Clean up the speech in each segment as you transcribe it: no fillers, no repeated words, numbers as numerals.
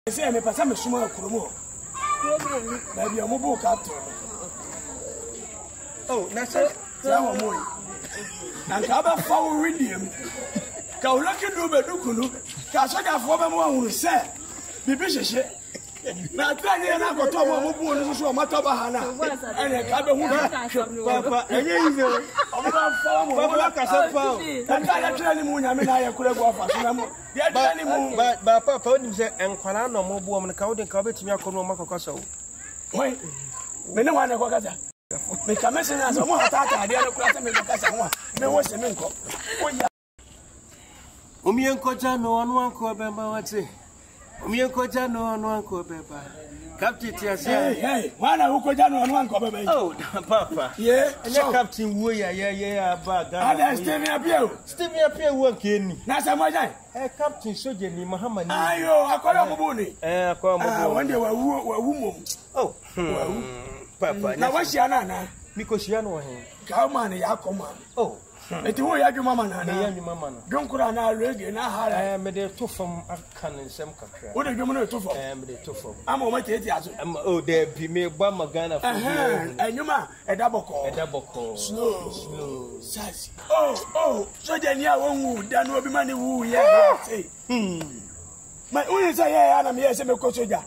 say me pasa me suma akurumo. Baby omubu captain. Oh, na say wa moy. Na ka ba fa wo William. Ka wo loki do be dukunu. Ka so da fo be mo ahuru se. Bibi hyehe. Na tanye na ko to mo bu no so ma to ba ha na. Ene ka be hu papa enye yize. Omo ba fa mo papa ka se fa. Na ka ya tire ni mu nya me na ya kure go afa so na mo. Ya tire ni mu ba papa oni se enkwara no mo bu mo ka wo de ka betimi akono mo makokasa wo. Oi. Me ne wa na ko kasa. Me ka me se na so mo hata ata de no kura se me kasa ho. Me wo se me nko. Oya. Omi enkoja no onu anko be ma wate. Omi enkoja no onu anko be ba. Captain Tiasia. Hey, wana uko jana onu anko be ba. Oh, papa. Yeah. So Captain wo ya ba ga. Ada Stephen Apia. Stephen Apia wo nke ni. Na sa mo jan. Captain Soje ni Mahama ni. Ayo, akola mo bu ni. Akola mo bu. Ah, wonde wa wu mom. Oh. Wa wu. Papa. Na wa shia na. Miko shia no he. Ka ma ni ya koma. Oh. Eti wo ya dwuma na na. Ya dwuma ma no. Donkura na rege na hara. Me de to fam aka ne nsem kakra. Wo de dwuma na to fam. Me de to fam. Ama o ma tete aso. Oh, de bi me gba magana for you. Enyuma edaboko. Edaboko. Slow. Sasi. Oh, so de ni a won da no obi ma ni wu ye. Say. My only say ya na me ye se me ko soja.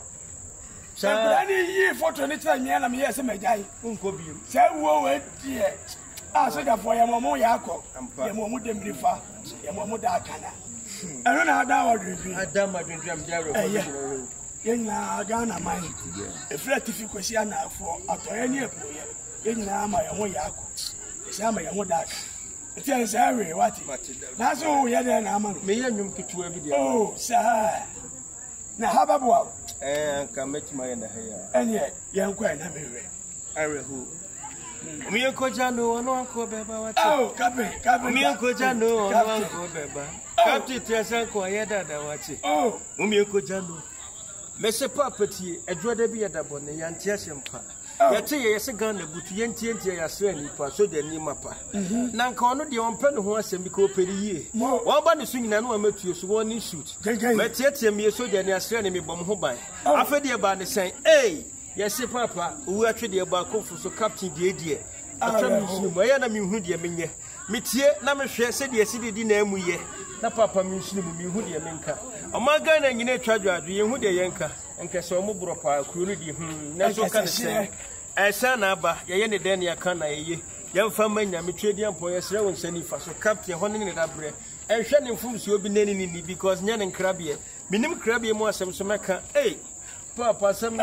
Sa ni yi photo ni tira mi na me ye se me jai. Nko bi. Say wo we die. Ah, so that for your mom, Yako, your mom would demify, your mom would akana. I don't know how that would be. I done my dream, Jarrow. Young Ghana, mine. A flat if you could see now for after any employer. Young my own Yako. Some of your own dark. It is Harry, what? That's all we had an amount. May you get to every day. Oh, sir. Now, how about and can make my end here. And yet, young quite Harry who. Mi enkoja no onu anko beba wate. Oh, Captain. Mi enkoja no onu anko beba. Captain Tiasan ko ayeda wate. Oh, mi enkoja no. Me se papa tie adwoda bi yedabo ne yantia sempa. Yete ye se Ghana butu yentie ya so ani pa so de ni mapa. Na nka onu de onpe ne ho asem bi ko peri yie. Wo ba ne so nyina no amatue so woni shoot. Me tie me so de ne asre ne me bom ho ban. Afede ba ne sen. Yes, papa, who actually about so Captain Didier. After me, I am who dear Minye. Mitier, Namash said, yes, it didn't name we ye. Na papa means me who dear Minka. A Magan and Yene Traja, the who dear Yanka, and Casomo Bropa, Kurudi, Naso can say. As son Abba, Yene Dania Kana ye. Young family, Mitradian Poyas, and sending for so Captain Honing it up, and Shannon Fools will be nanny because Nan and Crabby. Minim Crabby more some Samaka, Papa, some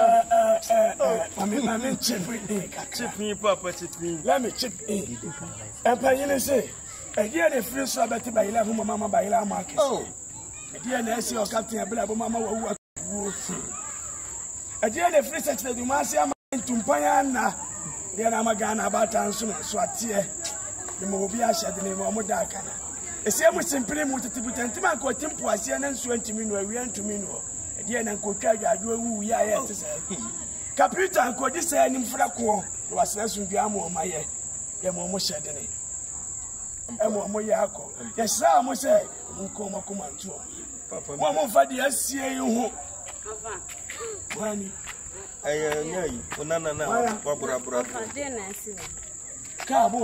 chip me, Papa, chip me. Let me chip in. And Payne say, a year the free Sabbath by 11 Mamma by La Market. Oh, a dear Nancy or Captain Abelabo Mamma will a dear the free sex that you must say to Payana. Then I'm a gun about answering Swatia. The Mobia shed the name of Modakana. A same simply multiple Timan called Tim Poisian and 20 minutes we went to Mino. Dear Uncle Kaja, you are Capita and could this say in Fraco was less than Giamo, my year. Yamo Shadene. Emo Moyako. Yes, sir, I must say, Mukoma command to Papa. One more for the SCA you. Money. I know you. Nana, Barbara Brother. Cabo.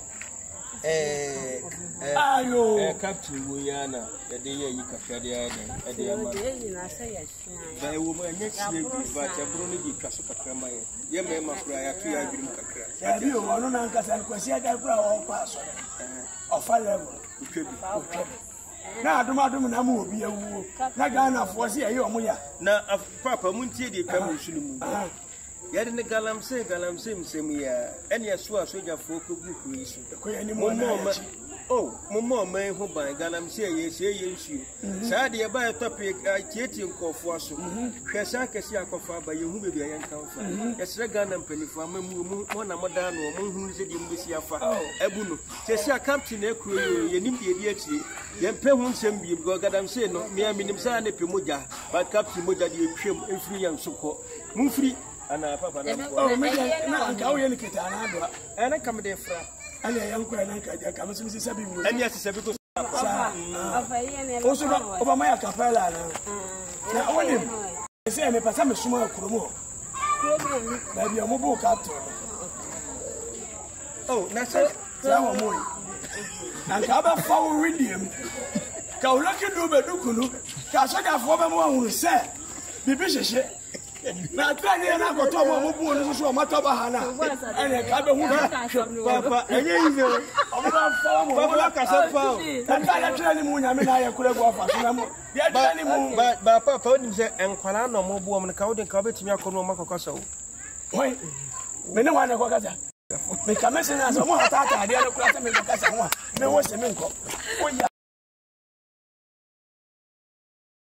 Ayo, Captain Wuyana, a day you can carry a day. By a woman next year, but a brony Casocama. Your mamma cry, I feel I drink a crack. You are no uncles and Quasiaga or pass or fire. Now, do Madame Namu be a woo. Nagana for see a yomoya. Now, a papa Munti, the Camus. Yet in the Galam same year, any as well soldier folk who grease. Any more, oh, Momo may who by Galam say, yes, you. Sadia by a topic, I Catain call for so. Casaka Siacofa by you who be a young comfort. Yes, Regan and Penny for Mona Madame or Moon who is in Missiafa. Ebuno, Tessia Captain Equi, Yenimpi, Yen Pehun Sembi, Godam say no, mere Minimsan Epimuja, but Captain Moja, you trim and free and so called. Mufri. And I papa, oh, maybe I go in Catain, and I come there from. And a young queen, I come to see and yes, because also over my capella. say me pasa me suma kuromo. Na bi omobo Captain. Oh, na say Jawo moy. And Kaba foul William. Ka oloki do be dukunu. Ka so da fo be mo ahun se. Bibi sheshe. Na try na go to mo bu no so ma to ba ha na. Ene ka be hu papa enye yize. Omo ba foul mo. Papa ka so foul. Na ka ya try ni mu nya me na ya kure go afa so na mo. Ya try ni mu. Ba papa o dim se enkwala no mo bu o mo ka o de ka betimi akono mo makokoso. Oi. Me ne wa na ko kaza. Me kamese na so mo hata ade na kura se me kasa ho. Me wo se me nko.